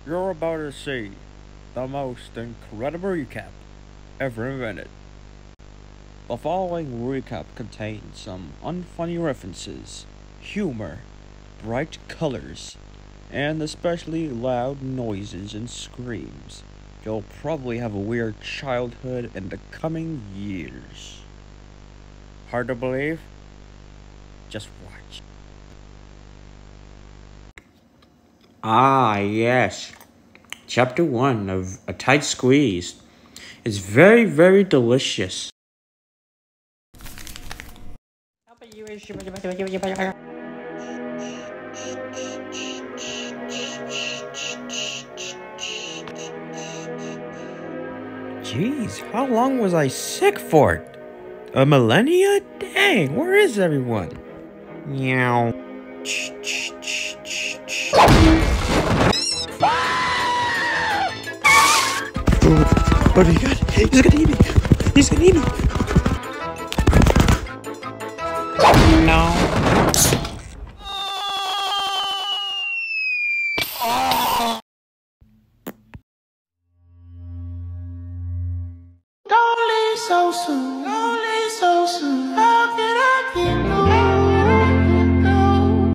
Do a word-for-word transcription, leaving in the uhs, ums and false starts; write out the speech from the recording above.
You're about to see the most incredible recap ever invented. The following recap contains some unfunny references, humor, bright colors, and especially loud noises and screams. You'll probably have a weird childhood in the coming years. Hard to believe? Just watch. Ah, yes. Chapter one of A Tight Squeeze is very, very delicious. Jeez, how long was I sick for? A millennia? Dang, where is everyone? Meow. What do you got? He's gonna eat me! He's gonna eat me! No. Don't leave so soon. Don't leave so soon.